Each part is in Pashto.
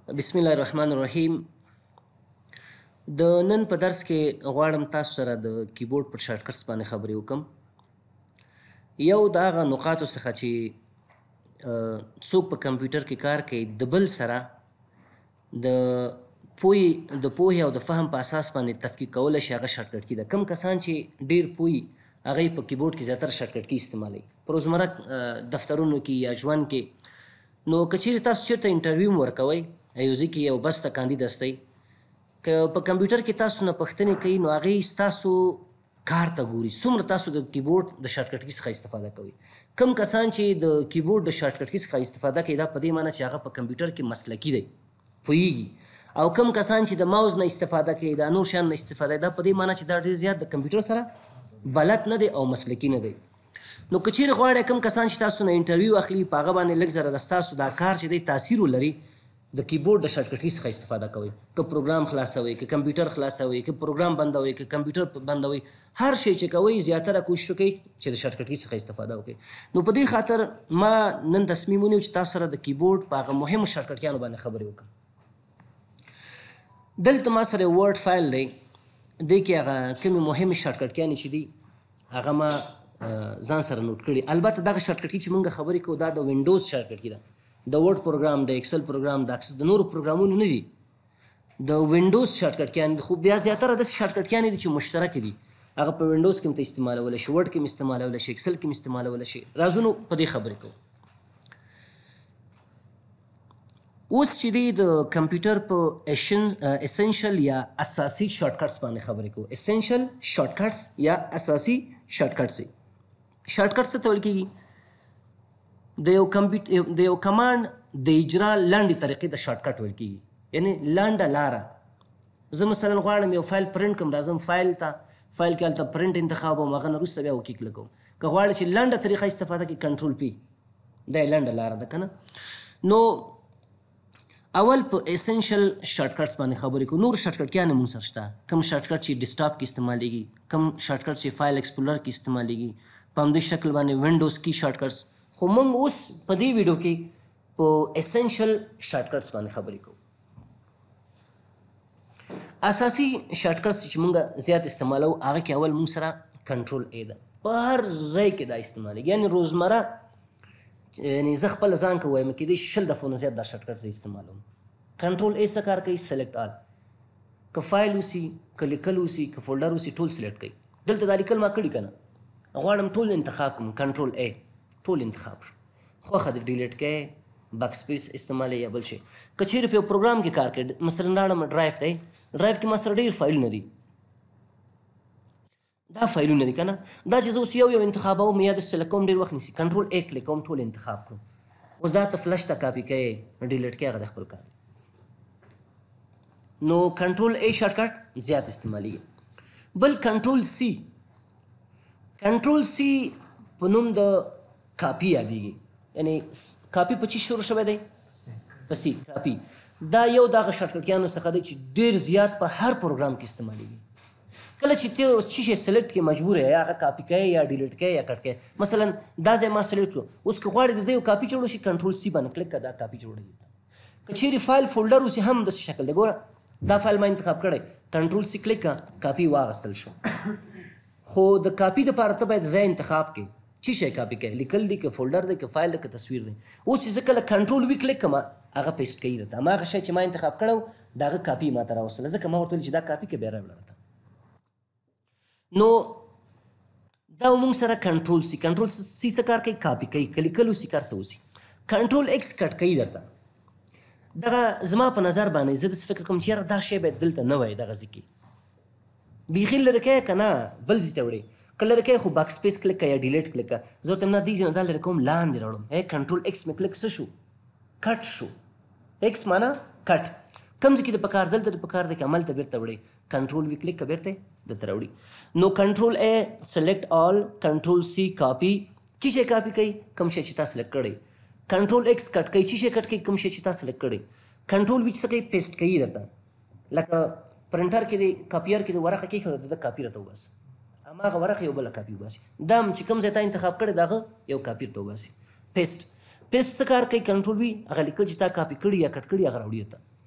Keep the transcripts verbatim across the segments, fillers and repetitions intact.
بسم الله الرحمن الرحیم. د نن په درس کې غواړم تاسو سره د کیبورډ پر شارټکټس باندې خبرې وکم. یو د هغه نقاطو څخه چې څوک په کمپیوټر کې کار کوي د بل سره د پوهې د پوهې او د فهم په اساس باندې تفکیک کولی شي، هغه شارټکټ کی ده. کم کسان چې ډیر پوهي هغه په کیبورډ کې زیاتره شارټکټ کی استعمالوي په روزمره دفترونو کې یا ژوند کې. نو که چیرې تاسو چیرته انټرویو هم ورکوئ یو ځای کې یو بس ته کاندید هستئ، که په کمپیوټر کې تاسو نه پوښتنې کوي نو هغې ستاسو کار ته ګوري، څومره تاسو د کیبورډ د شارټکټ کی څخه استفاده کوئ. کم کسان چې د کیبورډ د شارټکټ کی څخه استفاده کوي دا په دې معنی چې هغه په کمپیوټر کې مسلکي دی، پوهیږي. او کم کسان چې د ماوس نه استفاده کوي، د نور شیانو نه استفاده کوي، دا په دې معنی چې دا ډېر زیات د کمپیوټر سره بلد نه دی او مسلکي نه دی. نو که چیرې غواړئ کم کسان چې تاسو نه انټرویو اخلي په هغه باندې لږ زره د ستاسو دا کار چې دی تاثیر ولري، د کیبورډ د شارټکټ کی څخه استفاده کوئ. که پروګرام خلاصوئ، که کمپیوټر خلاصوئ، که پروګرام بندوئ، که کمپیوټر بندوئ، هر شی چې کوئ زیاتره کوشش وکړئ چې د شارټکټ کی څخه استفاده وکړئ. نو په دې خاطر ما نن تصمیم ونیو چې تاسو سره د کیبورډ په هغه مهمو شارټکټیانو باندې خبرې وکړم. دلته ما سره ورډ فایل دی، دې کې هغه کومې مهمې شارټکټیانې چې دي هغه ما ځان سره نوټ کړي. البته دغه شارټکټ کی چې موږ خبرې کوو دا د وینډوز شارټکټ کی ده، د ورډ پروګرام، د ایکسل پروګرام، د اکسس د نورو پروګرامونو نه دي، د وینډوز شارټکټ کیان دي. خو بیا زیاتره داسې شارټکټ کیان دي چې مشترک دي، هغه په وینډوز کې هم ته استعمالولی شي، ورډ کې هم استعمالولی شي، ایکسل کې هم استعمالولی شي. راځو نو په دې خبرې کوو. اوس چې دی د کمپیوټر په اسنشل یا اساسي شارټکټس باندې خبرې کوو. اسنشل شارټکټس یا اساسي شارټکټس. شارټکټ څه ته ویل کېږي؟ د یو کمپیوټر د یو کمانډ د اجرا لنډې طریقې ته شارټکټ ویل کېږي، یعنی لنډه لاره. زه مثلا غواړم یو فایل پرنټ کړم، راځم فایل ته، فایل کې هلته پرنټ انتخابوم، هغه نه وروسته بیا اوکې کلیکوم. که غواړئ چې لنډه طریقه استفاده کړئ کنټرول پی، دا یې لنډه لاره ده که نه. نو اول په اسنشل شارټکټس باندې خبرې کوو. نور شارټکټ یانې مونږ سره شته، کوم شارټکټ چې ډیسکټاپ کې استعمالیږي، کوم شارټکټ چې فایل ایکسپلورر کې استعمالیږي، په همدې شکل باندې وینډوز کی شارټکټس. خو موږ اوس په دې ویډیو کې په اسنشل شارټکټس باندې خبرې کوو. اساسي شارټکټس چې موږ زیات استعمالو هغه کې اول موږ سره کنټرول ای ده، په هر ځای کې دا استعمالیږي. یعنی روزمره یعنی زه خپله ځان که وایم کېدای شي شل دفعو نه زیات دا شارټکټ زه استعمالوم. کنټرول ای څه کار کوي؟ سلیکټ آل. که فایل اوسي، که لیکل اوسي، که فولډر اوسي، ټول سلیکټ کوي. دلته دا لیکل ما کړي که نه، غواړم ټول انتخاب کوم، کنټرول ای، ټول انتخاب شو. خوښه دې ډیلیټ کوئ، بک سپیس استعمالوي یا بل شي. که چیرې په یو پروګرام کې کار کوئ، مثلا لاړم ډرایو ته، ډرایو کې ما سره ډېر فایلونه دي، دا فایلونه دي که نه. دا چې زه اوس یو یو انتخابوم یا داسې سلیکټ کوم ډېر وخت نیسي، کنټرول ای کلیک کوم، ټول انتخاب کړم. اوس دا ته فلش ته کاپي کوئ، ډیلیټ کوئ، هغه د خپل کار دی. نو کنټرول ای شارټکټ زیات استعمالیږي. بل کنټرول سی. کنټرول سی په نوم د کاپي یادېږي، یعنی کاپي په چی شروع شوی دی؟ په سی. کاپي دا یو دغه شارټکټیانو څخه دی چې ډېر زیات په هر پروګرام کې استعمالیږي. کله چې ته څه شی سلیکټ کړې مجبور یې یا هغه کاپي کوې یا ډیلیټ کوې یا کټ کوې. مثلا دا ځای ما سلیکټ کړو، اوس که غواړې د دې یو کاپي جوړ شي کنټرول سی باندې کلیک کړه، دا کاپي جوړوي. که چیرې فایل فولډر اوسي هم داسې شکل دی، ګوره دا فایل ما انتخاب کړی، کنټرول سی کلیک کړه، کاپي واغستل شو. خو د کاپي دپاره ته باید ځای انتخاب کړې، څه شی کاپي کوې، لیکل دی که فولډر دی که فایل دی که تصویر دی. اوس چې زه کله کنټرول وي کلیک کړم هغه پیسټ کوي درته، هماغه شی چې ما انتخاب کړی د هغه کاپي ما ته راوستله، ځکه ما ورته ویل چې دا کاپي که بیا راوړه راته. نو دا موږ سره کنټرول سی. کنټرول سی څه کار کوي؟ کاپي کوي. که لیکل اوسي کار څه اوسي. کنټرول ایکس کټ کوي درته. دغه زما په نظر باندې زه داسې فکر کوم چې یاره دا شی باید دلته نه وای، دغه ځای کې بیخي لرې کوې که نه بل ځای ته وړې. که لرې کوې خو بک سپیس کلیک کړه یا ډیلیټ کلیک کړه. زه ورته نه دې ځای نه دا لرې کوم، لاندې راوړم. ای کنټرول ایکس مې کلیک څه شو؟ کټ شو. ایکس معنا کټ. کوم ځای کې د پکار دلته د پکار دی که عمل ته بیرته وړې، کنټرول وي کلیک که بیرته درته راوړي. نو کنټرول ای سلیکټ آل، کنټرول سی کاپي، څه شی کاپي کوي؟ کوم شی چې تا سلیکټ کړی. کنټرول ایکس کټ کوي، څه شی کټ کوي؟ کوم شی چې تا سلیکټ کړی. کنټرول وي څه کوي؟ پیسټ کوي درته. لکه پرنټر کې دی، کاپیر کې دی، ورقه کېښوده د کاپي راته وباسي، هماغه ورقه یو بله کاپي وباسي. دا هم چې کوم ځای تا انتخاب کړی د هغه یو کاپي ته وباسي. پیسټ. پیسټ څه کار کوي؟ کنټرول وي هغه لیکل چې تا کاپي کړي یا کټ کړي هغه راوړي ته.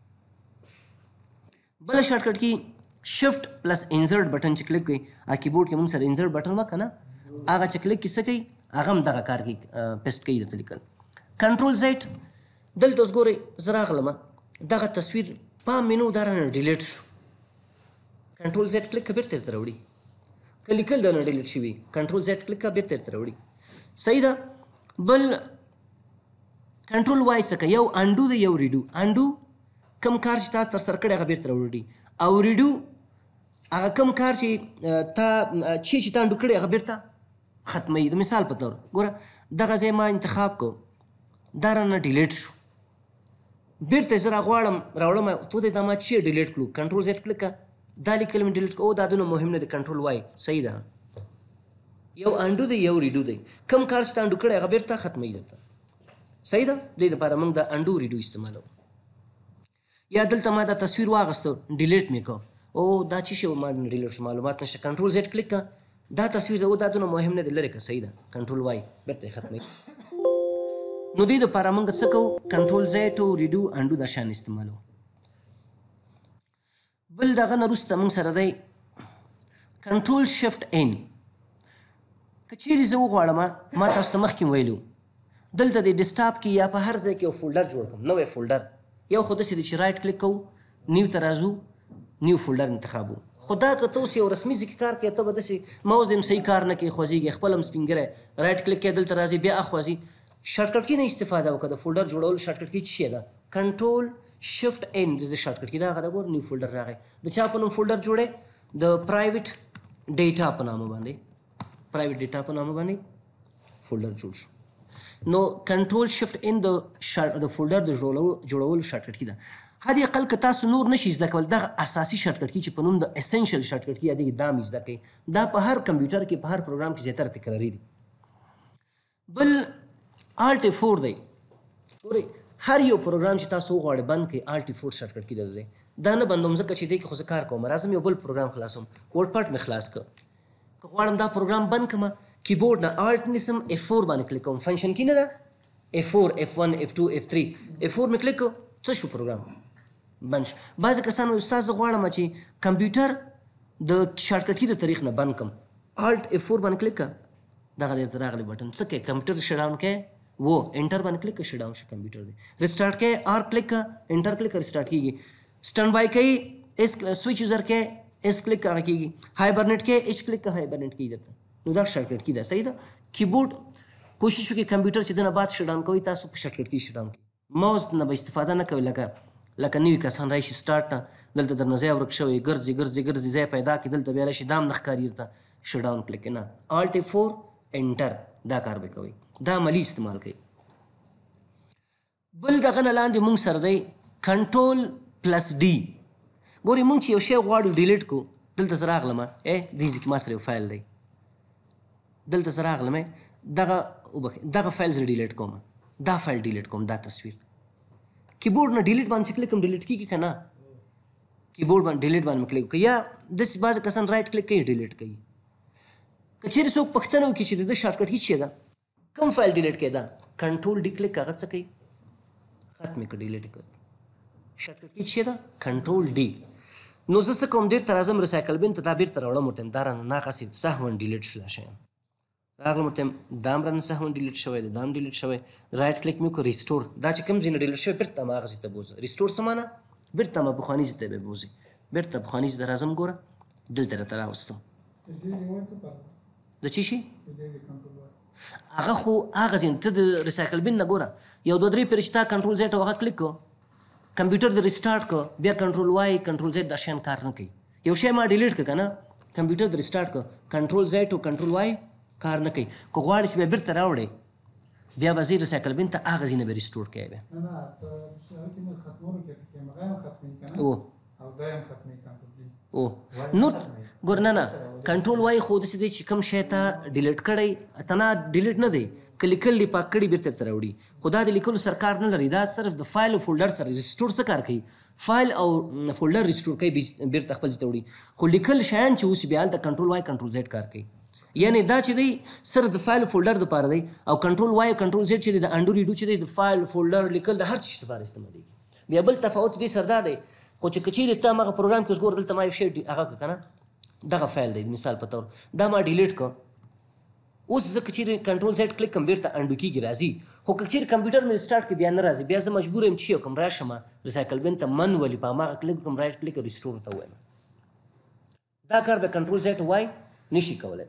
بله شارټکټ کې شفټ پلس انزرټ بټن چې کلیک کوي ا کیبورډ کې موږ سره انزرټ بټن وکړه نه هغه چې کلیک کې څه کوي هغه هم دغه کار کوي پیسټ کوي درته لیکل کنټرول زیډ دلته اوس ګورئ زه راغلم دغه تصویر په مینو دا رانه ډیلیټ شو کنټرول زیډ کلیک که بیرته درته راوړي که لیکل درنه ډیلیټ شوي کنټرول زیډ کلیک که بیرته درته راوړي صحیح ده بل کنټرول وای څه کوي یو انډو دی یو ریډو انډو کم کار چې تا ترسره کړی هغه بیرته راوړي او ریډو هغه کم کار چې تا چې چې تا انډو کړی هغه بیرته ختموي د مثال په طور ګوره دغه ځای ما انتخاب کو دا رانه ډیلیټ شو بیرته زه راغواړم راوړم تو دی دا ما چې ډیلیټ کړو کنټرول زیډ کلیک دا لیکل مې ډیلیټ او دا دونه مهم نه دی کنټرول وای صحیح ده یو انډو دی یو ریډو دی کم کار چې تا انډو کړی هغه بیرته ختموي درته صحیح ده دې دپاره موږ د انډو ریډو استعمالو یا دلته ما دا تصویر واغسته ډیلیټ مې کو او دا چې شی ما ډیلیټ شو معلومات نشته کنټرول زیډ کلیک کا دا تصویر ده او دا دونه مهم نه دی لرې که صحیح ده کنټرول وای بیرته یې ختموي نو دې دپاره موږ څه کوو کنټرول زیډ او ریډو انډو دا شان استعمالو بل دغه نه وروسته موږ سره دی کنټرول شفټ ان که چیرې زه وغواړم ما تاسو ته مخکې ویلو دلته د ډیسکټاپ کې یا په هر ځای کې یو فولډر جوړ کړم نوی فولډر یو خو داسې دی چې رایټ کلیک کوو نیو ته راځو نیو فولډر انتخابو خو دا که ته اوس یو رسمي ځای کې کار کوې ته به داسې ماوس دې هم صحیح کار نه کوي خوځېږي خپل هم سپین ګری رایټ کلیک کوې دلته راځي بیا اخوځي شارټکټ کې نه استفاده وکړه د فولډر جوړولو شارټکټ کې څه شی ده کنټرول شفټ ان د شارټکټ کې دا هغه ده ګور نیو فولډر راغی د چا په نوم فولډر جوړې د پرایویټ ډیټا په نامه باندې پرایویټ ډیټا په نامه باندې فولډر جوړ شو نو کنټرول شفټ ان د د فولډر د جوړولو شارټکټ کې ده حد اقل که تاسو نور نشئ زده کول دغه اساسي شارټکټ کې چې په نوم د اسنشل شارټکټ کې یادېږي دا مې زده کوئ دا په هر کمپیوټر کې په هر پروګرام کې زیاتره تکراري دي بل الټ فور دی ګورئ هر یو پروګرام چې تاسو وغواړئ بند کړئ الټ فور شارټکټ کې درځئ دا نه بندوم ځکه چې دې کې خو زه کار کوم راځم یو بل پروګرام خلاصوم ورډ پاټ مې خلاص کړ که غواړم دا پروګرام بند کړم کیبورډ نه الټ نیسم اف فور باندې کلیک کوم فنکشن کې نه ده اف فور اف ون اف ټو اف تھری اف فور مې کلیک کړ څه شو پروګرام بند شو بعضې کسان وایي استاد زه غواړم چې کمپیوټر د شارټکټ د طریق نه بند کړم الټ اف فور باندې کلیک کړه دغه درته راغلی بټن څه کوې کمپیوټر شټ ډاون کوې वो एंटर बान क्लिक कर शट डाउन कंप्यूटर दे रिस्टार्ट के आर क्लिक का एंटर क्लिक कर रिस्टार्ट कीगी स्टैंड बाय कई इस स्विच यूजर के इस क्लिक कर कीगी हाइबरनेट के एच क्लिक का हाइबरनेट की देता नो दा शॉर्टकट की दा सही दा कीबोर्ड कोशिश की कंप्यूटर चिदना बात शट डाउन कोई तासु शॉर्टकट की शट डाउन की माउस न به استفاده نه کوي لکه لکه نیو کسان راشي سٹارټ دلته در نزه ورک شوی ګرځي ګرځي ګرځي ځای پیدا کی دلته بیا راشي دام نخکاری ته شٹ ډاون کلیک نه الټ فور انټر دا کار به کوي دا عملی استعمال کوي بل دغه نه لاندې مونږ سره دی کنټرول پلس ډي ګورئ مونږ چې یو شی غواړو ډیلیټ کو دلته زه راغلم ای دې ځای کې ما سره یو فایل دی دلته زه راغلم دغه وبخښئ دغه فایل زه ډیلیټ کوم دا فایل ډیلیټ کوم دا تصویر کیبورډ نه ډیلیټ باندې کلیک کوم ډیلیټ کیږي که نه کیبورډ باندې ډیلیټ باندې کلیک وکړئ یا داسې بعضې کسان رایټ کلیک کوي ډیلیټ کوي که چیرې څوک پوښتنه وکړي چې د ده شارټکټ هېڅ شی ده کوم فایل ډیلیټ کوي دا کنټرول ډي کلیک هغه څه کوي ختم کړ ډیلیټ کړ شارټکټ کې څه ده کنټرول ډي نو زه څه کوم ډېر تر اعظم ریسایکل بین ته دا بیرته راوړم ورته دا رانه ناقصې سهوا ډیلیټ شو دا شیان راغلم ورته دا هم رانه سهوا ډیلیټ شوی دی دا هم ډیلیټ شوی رایټ کلیک مې وکړ ریسټور دا چې کوم ځای نه ډیلیټ شوی بیرته همه هغه ځای ته بوځه ریسټور څه معنا بیرته همه پخواني ځای ته به بوځي بیرته پخواني ځای ته راځم ګوره دلته راته راوستم د چی شي هغه خو هغه ځین ته د ریسایکل بین نه ګوره یو دوه درې پرې چې تا کنټرول زیډ او هغه کلیک کو کمپیوټر د ریسټارټ کو بیا کنټرول وای کنټرول زیډ دا شیان کار نه کوي یو شی ما ډیلیټ کړ که نه کمپیوټر د ریسټارټ کو کنټرول زیډ او کنټرول وای کار نه کوي که غواړې چې بیا بیرته راوړې بیا به ځې ریسایکل بین ته هغه ځای نه به ریسټور کوې بیا او او نور ګور نه نه کنټرول وای خو داسې دی چې کوم شی ته ډیلیټ کړی ته نه ډیلیټ نه دی که لیکل دې پاک کړي بیرته درته راوړي خو دا د لیکلو سره کار نه لري دا صرف د فایل او فولډر سره ریسټور څه کار کوي فایل او فولډر ریسټور کوي بیرته خپل ځای ته وړي خو لیکل شیان چې اوس بیا هلته کنټرول وای کنټرول زیډ کار کوي یعنی دا چې دی صرف د فایل او فولډر دپاره دی او کنټرول وای او کنټرول زیډ چې دی د انډو ریډو چې دی د فایل فولډر لیکل د هر چیز دپاره استعمالیږي بیا بل تفاوت دې سره دا دی خو چې که چیرې ته همغه پروګرام کې اوس ګوره دلته ما یو شی هغه کړه که نه دغه فایل دی مثال په طور دا ما ډیلیټ کړه اوس زه که چیرې کنټرول زیډ کلیک کوم بیرته انډو کېږي راځي خو که چیرې کمپیوټر مې ریسټارټ کړي بیا نه راځي بیا زه مجبور یم چې وکړم راشم ریسایکل بن ته منولي په هماغه کلیک وکړم رایټ کلیک ریسټور ته ووایم دا کار به کنټرول زیډ وای نشي کولی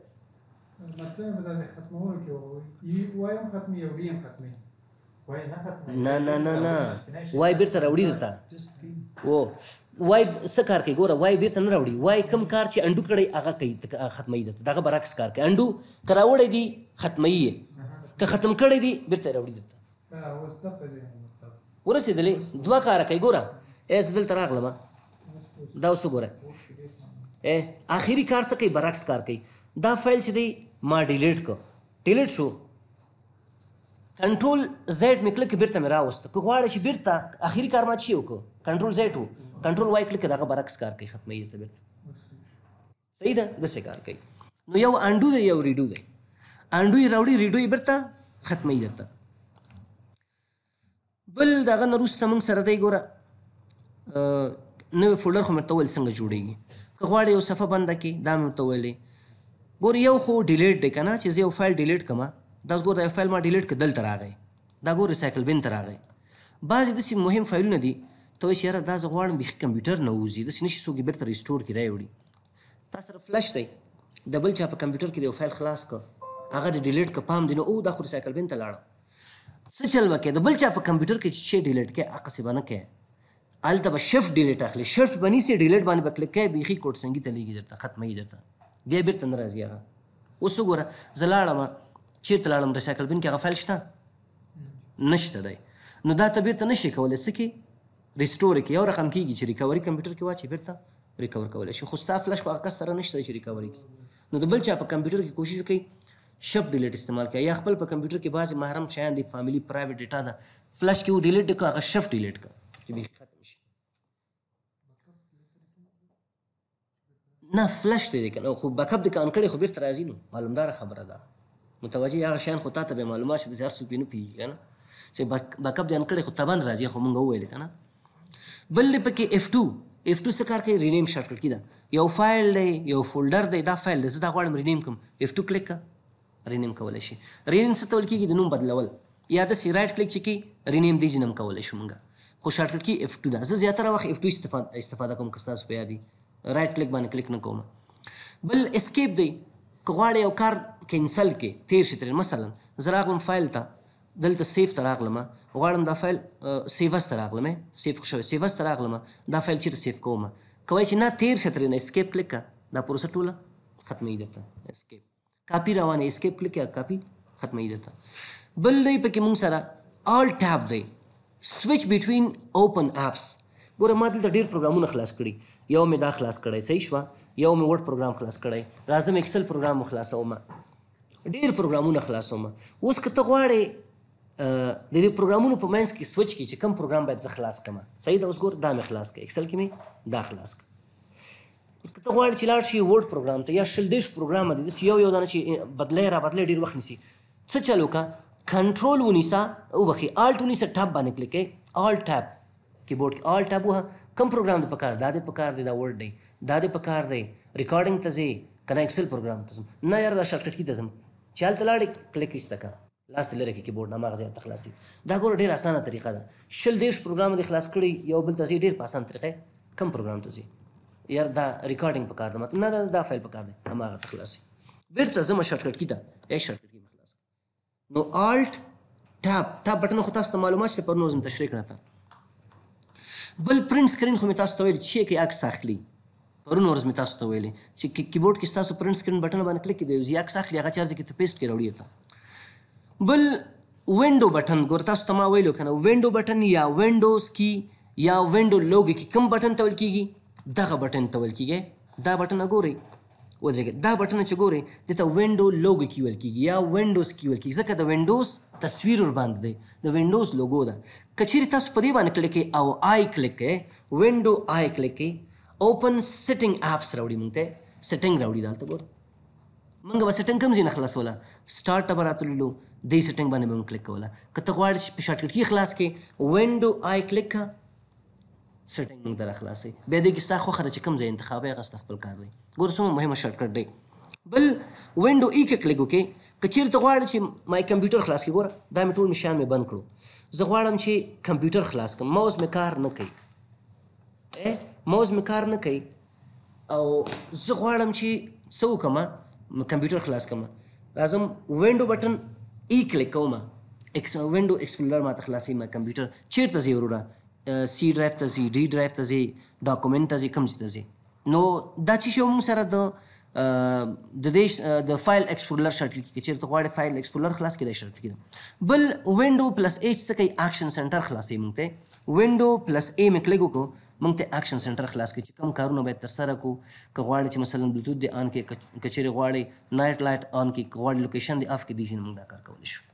نه نه نه نه وای بیرته راوړي درته او وای څه کار کوي ګوره وای بیرته نه راوړي وای کوم کار چې انډو کړی هغه کوي ختموي درته دغه برعکس کار کوي انډو که راوړی دي ختموي یې که ختم کړی دي بیرته راوړي درته ورسېدلې دوه کاره کوي ګوره ای زه دلته راغلم دا اوس وګوره ای آخري کار څه کوي برعکس کار کوي دا فایل چې دی ما ډیلیټ کړ ډیلیټ شو کنټرول زیډ مې کلیک بیرته مې راوسته که غواړې چې بیرته آخري کار ما چې وکړو کنټرول زیډ و کنټرول وای کلیک دغه برعکس کار کوي ختموي ته بیرته صحیح ده داسې کار کوي نو یو انډو دی یو ریډو دی انډو یې راوړي ریډو یې بیرته ختموي درته بل دغه نه وروسته موږ سره دی ګوره نوی فولډر خو مې ورته وویل څنګه جوړېږي که غواړې یو صفحه بنده کړي دا مې ورته ویلې ګوره یو خو ډیلیټ دی که نه چې زه یو فایل ډیلیټ کړم دا اوس ګوره دا یو فایل ما ډیلیټ کړ دلته راغی دا ګوره ریسایکل بن ته راغی بعضې داسې مهم فایلونه دي ته وایي چې یاره دا زه غواړم بیخي کمپیوټر نه ووځي داسې نشي څوک یې بیرته ریسټور کړي راوړي تا سره فلش دی د بل چا په کمپیوټر کې د یو فایل خلاص کړه هغه د ډیلیټ که پام دی نو او دا خو ریسایکل بن ته لاړه څه چل به کوې د بل چا په کمپیوټر کې چې شی ډیلیټ کوې هغسې به نه کوې هلته به شفټ ډیلیټ اخلي شفټ به نیسې ډیلیټ باندې به کلیک کوې بیخي کوډ سنګي ته لېږي درته ختموي درته بیا بیرته نه راځي هغه اوس وګوره زه لاړم چېرته لاړم ریسایکل بن کې هغه فایل شته نشته دی نو دا ته بیرته نشي کولی څه کې ریسټور یې کړي یو رقم کېږي چې ریکوري کمپیوټر کې واچي بیرته ریکور کولی شي خو ستا فلش خو هغه کس سره نشته دی چې ریکوري کړي نو د بل چا په کمپیوټر کې کوشش وکړئ شفټ ډیلیټ استعمال کړئ یا خپل په کمپیوټر کې بعضې محرم شیان دي فامیلي پرایویټ ډیټا ده فلش کې و ډیلیټ کړه هغه شفټ ډیلیټ کړه چې بیخي ختم شي نه فلش دی که نه خو بیک اپ دې که ان کړی خو بیرته راځي نو معلومداره خبره ده متوجه هغه شیان خو تا ته بیا معلومات شي داسې هر څوک پرې نه پوهېږي که نه چې بیک اپ دې ان کړی خو تبند راځي خو مونږ وویلې که نه بل دی پکې اف ټو اف ټو څه کار کوي رینیم شارټکټ کی ده یو فایل دی یو فولډر دی دا فایل دی زه دا غواړم رینیم کړم اف ټو کلیک کړه رینیم کولی شي رینیم څه ته ویل کېږي د نوم بدلول یا داسې رایټ کلیک چې کړي رینیم دی جنم کولی شو مونږ خو شارټکټ کی اف ټو ده زه زیاتره وخت اف ټو استفاده کوم که ستاسو په یاد وي رایټ کلیک باندې کلیک نه کوم بل اسکیپ دی که غواړې یو کار کینسل کې تیر شي ترې مثلا زه راغلم فایل ته دلته سیف ته راغلم غواړم دا فایل سیوس ته راغلم سیف شوی سیوس ته راغلم دا فایل چېرته سیف کوم که وایي چې نه تیر شه ترې نه اسکیپ کلیک کړه دا پروسه ټوله ختموي درته اسکیپ کاپي روانه اسکیپ کلیک کړه کاپي ختموي درته بل دی پکې مونږ سره آل ټیب دی سویچ بټوین اوپن اپس ګوره ما دلته ډېر پروګرامونه خلاص کړي یو مې دا خلاص کړی صحیح شوه یو مې ورډ پروګرام خلاص کړی راځم ایکسل پروګرام مو خلاصوم ډېر پروګرامونه خلاصوم اوس که ته غواړې د دې پروګرامونو په منځ کې سوچ کړي چې کوم پروګرام باید زه خلاص کړم صحیح ده اوس ګوره دا مې خلاص کړه ایکسل کې مې دا خلاص کړه اوس که ته غواړې چې لاړ شي ورډ پروګرام ته یا شل دېرش پروګرام دی داسې یو یو دانه چې بدلی را بدلی ډېر وخت نیسي څه چل وکړه کنټرول ونیسه وبخښې آلټ ونیسه ټاب باندې کلیک کوې آل ټاب کیبورډ کې آل ټاب ووهه کوم پروګرام دې پکار دا دې پکار دی دا ورډ دی دا دې پکار دی ریکارډینګ ته ځې که نه ایکسل پروګرام ته ځم نه یاره دا شارټکټ کې ته ځم چې هلته لاړې کلیک ایسته کړه لاس ته لرې کړې کیبورډ نه هماغه ځای ته خلاصي دا ګوره ډېره اسانه طریقه ده شل دېرش پروګرام دې خلاص کړي یو بل ته ځې ډېر په اسان طریقه کم پروګرام ته ځې یار دا ریکارډینګ پکار ده مطلب نه دا فایل پکار دی هماغه ته خلاصي بیرته ځم شارټکټ کې ته ای شارټکټ کې مې خلاص نو آلټ ټاب ټاب بټن خو تاسو ته معلومات شته پرون زم تشریح کړه ته بل پرنټ سکرین خو مې تاسو ته ویل چې کې عکس اخلي پرون ورځ مې تاسو ته ویلې چې کیبورډ کې ستاسو پرنټ سکرین بټن باندې کلیک کړئ یو عکس اخلي هغه چارج کې ته پیسټ کړئ راوړي ته بل وینډو بټن ګور تاسو ته ما ویلو کنه وینډو بټن یا وینډوز کې یا وینډو لوګو کې کوم بټن ته ویل کېږي دغه بټن ته ویل کېږي دا بټن ګورئ ودرېږه دا بټن چې ګورئ دې ته وینډو لوګو کې ویل کېږي یا وینډوز کې ویل کېږي ځکه د وینډوز تصویر ورباندې دی د وینډوز لوګو ده که چیرې تاسو په دې باندې کلیک کړئ او آی کلیک کړئ وینډو آی کلیک کړئ اوپن سیټینګ اپس راوړي مونږ ته سیټینګ راوړي دلته ګوره مونږ به سیټینګ کوم ځای نه خلاصوله سټارټ ته به راتللو دې سیټینګ باندې به مونږ کلیک کوله که ته غواړې چې په شارټکټ کې خلاص کړې وینډو آی کلیک کړه سیټینګ موږ ته راخلاصوي. بیا دې کې ستا خوښه ده چې کوم ځای انتخابوي هغه ستا خپل کار دی. ګوره څومره مهمه شارټکټ دی. بل وینډو ای کې کلیک وکړې. که چېرې ته غواړې چې مای کمپیوټر خلاص کړي، ګوره دا مې ټول مشیان مې بند کړو. زه غواړم چې کمپیوټر خلاص کړم، ماوس مې کار نه کوي، ماوس مې کار نه کوي او زه غواړم چې څه وکړم، کمپیوټر خلاص کړم. راځم وینډو بټن ای کلیک کوم، وینډو ایکسپلورر ماته خلاصوي ما کمپیوټر. چېرته ځې وروره؟ سی ډرایو ته ځي، ډي ډرایو ته ځي، ډاکومنټ ته ځي، کوم ځای ته ځي؟ نو دا چې شی موږ سره د د دې د فایل ایکسپلورر شارټکټ کې چېرته غواړې فایل ایکسپلورر خلاص کړي دا شارټکټ ده. بل وینډو پلس ایچ څه کوي؟ اکشن سنټر خلاصوي موږ ته. وینډو پلس ای مې کلیک وکړو، موږ ته اکشن سنټر خلاص کړي چې کوم کارونه باید ترسره کړو. که غواړې چې مثلا بلوتوث دې آن کړې، که چېرې غواړې نایټ لایټ آن کړي، که غواړې لوکیشن دې آف کړي، دې ځینې موږ دا کار کولی شو.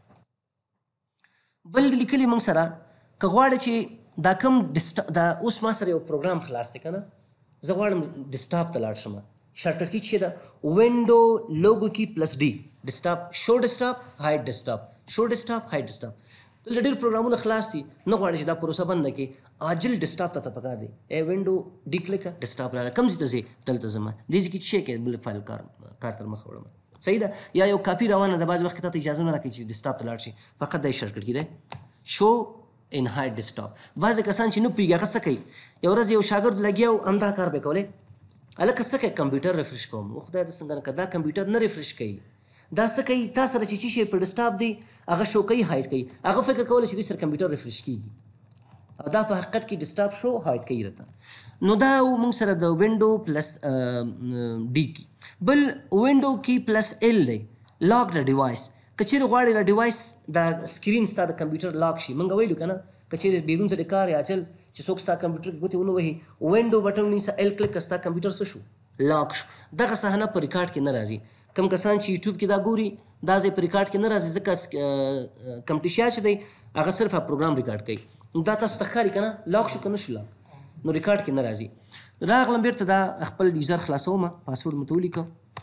بل لیکلي موږ سره که غواړې چې دا کوم دا اوس ما سره یو پروګرام خلاص دی که نه، زه غواړم ډیسکټاپ ته لاړ شم. شارټکټ کی چې ده وینډو لوګو کی پلس ډي، ډیسکټاپ، شو ډیسکټاپ، هایډ ډیسکټاپ، شو ډیسکټاپ، هایډ ډیسکټاپ. دلته ډېر پروګرامونه خلاص دي، نه غواړي چې دا پروسه بنده کړي، عاجل ډیسکټاپ ته ته پکار دی. ای وینډو ډي کلیک کړه، ډیسکټاپ راغلی، کوم ځای ته ځې؟ دلته ځم، دې ځای کې څه کوې؟ بل فایل کار کار تر مخه وړم. صحیح ده؟ یا یو کاپي روانه ده، بعضې وخت کې تا ته اجازه نه راکوي چې ډیسکټاپ ته لاړ شي، فقط دا یې شارټکټ کی دی شو ان هایډ ډیسکټاپ. بعضې کسان چې نه پوهېږي هغه څه کوي، یو ورځ یو شاګرد لګیا و همدا کار به یې کولی، هلکه څه کوي؟ کمپیوټر ریفرش کوم. او خدای دې څنګه نه کړه، دا کمپیوټر نه ریفرش کوي، دا څه کوي؟ تا سره چې څه شی په ډیسکټاپ دی هغه شو کوي، هایډ کوي. هغه فکر کولی چې دې سره کمپیوټر ریفرش کېږي او دا په حقیقت کې ډیسکټاپ شو هایډ کوي راته. نو دا موږ سره د وینډو پلس ډي کی. بل وینډو کی پلس ایل دی، لاک د ډیوایس. که چېرې غواړې د ډیوایس دا سکرین ستا د کمپیوټر لاک شي، موږ ویلو که نه، که چېرې بیرون ته د کار یا اچل چې څوک ستا کمپیوټر کې ګوتې ونه وهي، وینډو بټن ونیسه، ایل کلیک کړه، ستا کمپیوټر څه شو؟ لاک شو. دغه صحنه په ریکارډ کې نه راځي. کم کسان چې یوټیوب کې دا ګوري دا ځای په ریکارډ کې نه راځي، ځکه کمپټیشیا چې دی هغه صرف پروګرام ریکارډ کوي. دا تاسو ته ښکاري که نه لاک شو که نه شو لاک، نو ریکارډ کې نه راځي. راغلم بېرته دا خپل یوزر خلاصوم، پاسورډ مې ته ولیکه.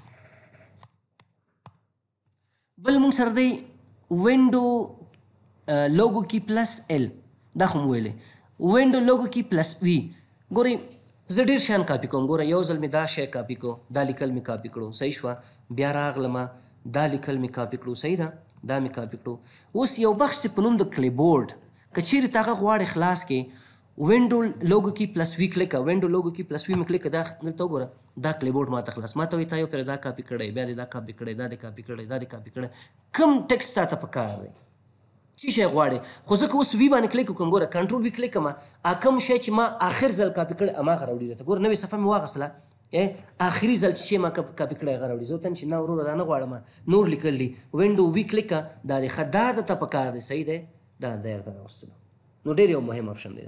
بل موږ سره دی وینډو لوګو کی پلس ایل، دا خو مو ویلې. وینډو لوګو کی پلس وي. ګورئ زه ډېر شیان کاپي کوم. ګوره یو ځل مې دا شی کاپي کړو، دا لیکل مې کاپي کړو، صحیح شوه. بیا راغلمه دا لیکل مې کاپي کړو، صحیح ده، دا مې کاپي کړو. اوس یو بخش دی په نوم د کلیبورډ، که چېرې ته هغه غواړې خلاص کړې، وینډو لوګو کی پلس وي کلیک کړه، وینډو لوګو کی پلس وي مې کلیک کړه، دا دلته وګوره دا کلیبورډ ماته خلاص. ما ته وایي تا یو پېره دا کاپي کړی، بیا دې دا کاپي کړی، دا دې کاپي کړی، دا دې کاپي کړی، کوم ټکسټ تا ته پکار دی، څه شی غواړې. خو ځکه اوس وي باندې کلیک وکړم، ګوره کنټرول وي کلیک کړم، کوم شی چې ما آخر ځل کاپي کړی هماغه راوړي درته. ګوره نوې صفحه مې واخیستله، آخري ځل چې شی ما کاپي کړی هغه راوړي. زه ورته چې نه وروره دا نه غواړم، نور لیکل دي، وینډو وي کلیک کړه، دا دې ښه، دا درته پکار دی، صحیح دی، دا دی درته راوستلو. نو ډېر یو مهم آپشن دی دا.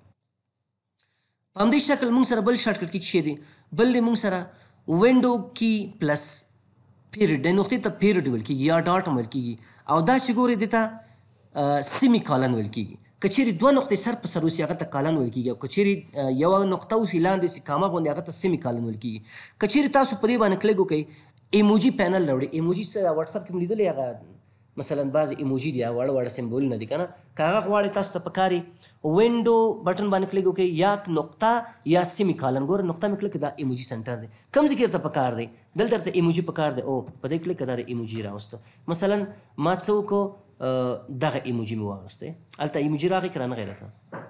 په همدې شکل موږ سره بل شارټکټ کې څه شی دی؟ بل دی موږ سره وینډو کی پلس پیریډ دی. نقطې ته پیریډ ویل کېږي یا ډاټ هم ویل کېږي، او دا چې ګورې دې ته سیمی کالن ویل کېږي. که چېرې دوه نقطې سر په سر اوسي هغه ته کالن ویل کېږي، او که چېرې یوه نقطه اوسي لاندې اوسي کامه غوندې هغه ته سیمی کالن ویل کېږي. که چېرې تاسو په دې باندې کلیک وکړئ، ایموجي پینل راوړي. ایموجي څه واټساپ کې مې لیدلې، هغه مثلا بعضې ایموجي دي، واړه واړه سمبولونه دي که نه. که هغه غواړئ تاسو ته پکار وي وینډو بټن باندې کلیک وکړئ، یا نقطه یا سیمی کالن. ګوره نقطه مې کلیک دا ایموجي سنټر دی، کوم ځای کې درته پکار دی؟ دلته درته ایموجي پکار دی، او په دې کلیک دا د ایموجي راوسته. مثلا ما څه وکړو، دغه ایموجي مې واخیستی، هلته ایموجي راغی که رانغی راته.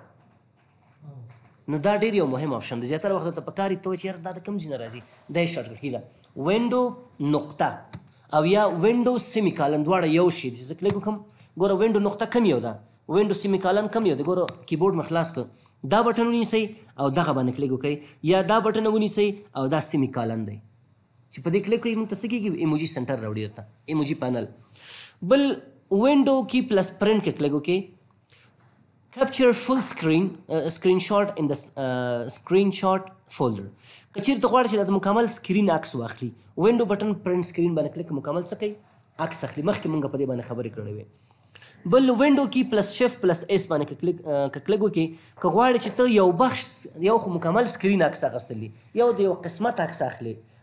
نو دا ډېر یو مهم آپشن دی. زیاتره وخت درته پکار وي ته وایې چې یاره دا د کوم ځای نه راځي، دا یې شارټکټ کی ده وینډو نقطه او یا وینډو سیمی کالن، دواړه یو شی دي. زه کلیک وکړم، ګوره وینډو نقطه کم یو ده، وینډو سیمی کالن کم یو دی. ګوره کیبورډ مې خلاص کړ، دا بټن ونیسئ او دغه باندې کلیک وکړئ، یا دا بټن ونیسئ او دا سیمی کالن دی چې په دې کلیک کوئ موږ ته څه کېږي؟ ایموجي سنټر راوړي درته، ایموجي پینل. بل وینډو کی پلس پرنټ کې کلیک وکړئ، کیپچر فل سکرین سکرین شاټ ان د سکرین شاټ فولډر. که چېرې ته غواړې چې د مکمل سکرین عکس واخلي، وینډو بټن پرنټ سکرین باندې کلیک مکمل څه کوي؟ عکس اخلي. مخکې مونږ په دې باندې خبرې کړې وې. بل وینډو کی پلس شفت پلس ایس باندې که کلیک که کلیک وکړي، که غواړې چې ته یو بخش یو خو مکمل سکرین عکس اخیستلی، یو د یو قسمت عکس اخلي،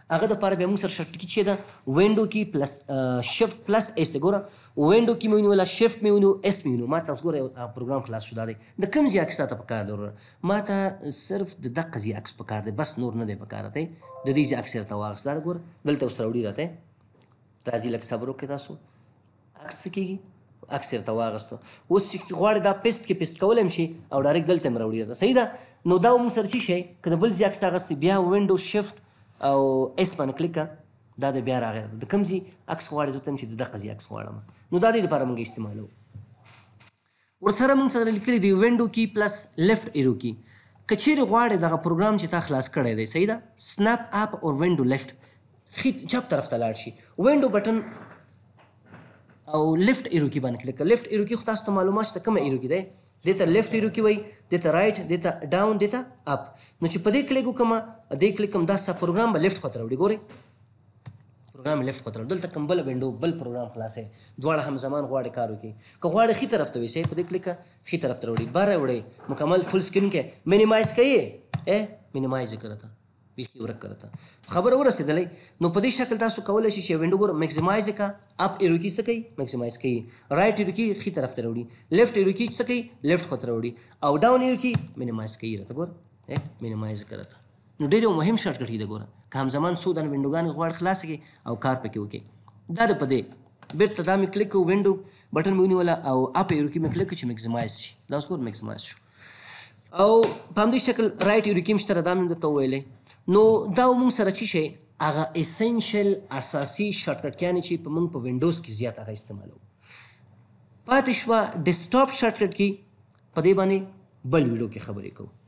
هغه دپاره بیا موږ سره شارټکټ کی چې ده وینډو کی پلس شفت پلس ایس دی. ګوره وینډو کی مې ونیوله، شفت مې ونیو، ایس مې ونیو. ما ته اوس ګوره یو پروګرام خلاص شو. دا دی د کوم ځای عکس تاته پکار دی وروره؟ ما ته صرف د دقه ځای عکس پکار دی، بس نور نه دی پکار دی. د دې ځای عکس یې راته واخیست. دا ګوره دلته ورسره وړي راته. راځي لږ صبر وکړئ تاسو. عکس څه کېږي؟ عکس یې راته واخیسته. اوس چې غواړې دا پیسټ کې پیسټ کولی هم شي او ډایرکټ دلته هم راوړي راته. صحیح ده؟ نو دا موږ سره څه شی که د بل ځای عکس اخیستی بیا وینډو شفت او ایس باندې کلیک کړه، دا د بیا راغی. د کوم ځای عکس غواړې زه ته یم چې د دقه ځای عکس غواړم. نو دا دې دپاره موږ استعمالوو. ورسره موږ سره لیکلي دی وینډو کی پلس لیفټ ایرو کی. که چیرې غواړې دغه پروګرام چې تا خلاص کړی دی، صحیح ده، سنپ اپ او وینډو لیفټ ښي چپ طرف ته لاړ شي، وینډو بټن او لیفټ ایرو کی باندې کلیک کړه. لیفټ ایرو کی خو تاسو ته معلومات شته کومه ایرو کی دی. دې ته لیفټ ایرو کی وایي، دې ته رایټ، دې ته ډاون، دې ته اپ. نو چې په دې کلیک وکړم، دې کلیک کوم دا ستا پروګرام به لیفټ خواته راوړي. ګورئ پروګرام لیفټ خواته راوړي. دلته کوم بله وینډو بل پروګرام خلاصوي، دواړه همزمان غواړي کار وکړي. که غواړې ښي طرف ته ویسئ، په دې کلیک ښي طرف ته راوړي. بره وړئ، مکمل فل سکرین کې مینیمایز کوي، ای مینیمایز یې کړه ته بیخي ورک کړه ته خبره ورسېدلی. نو په دې شکل تاسو کولی شئ چې وینډو ګوره میکزیمایز یې کړه. اپ ایرو کی څه کوي؟ میکزیمایز کوي. رایټ ایرو کی ښي طرف ته راوړي. لیفټ ایرو کی څه کوي؟ لیفټ خواته راوړي. او ډاون ایرو کی مینیمایز کوي راته. ګوره مینیمایز یې کړه ته. نو ډېر یو مهم شارټکټ دی. ګوره که همزمان څو دانې وینډوګانې غواړې خلاصې کړې او کار پکې وکړې. دا د په دې بېرته دا مې کلیک کړو، وینډو بټن مې ونیوله او اپ ایرو کی مې کلیک کړو چې میکزیمایز شي. دا اوس ګوره میکزیمایز شو. او په همدې شکل رایټ ایرو کی هم شته، دا مې درته وویلی. نو دا موږ سره چې شی هغه اسینشل اساسي شارټکټ چې په موږ په وینډوز کې زیات هغه استعمالوو. پاتې شوه ډیسکټاپ شارټکټ کې، په دې باندې بل ویډیو کې خبرې کوو.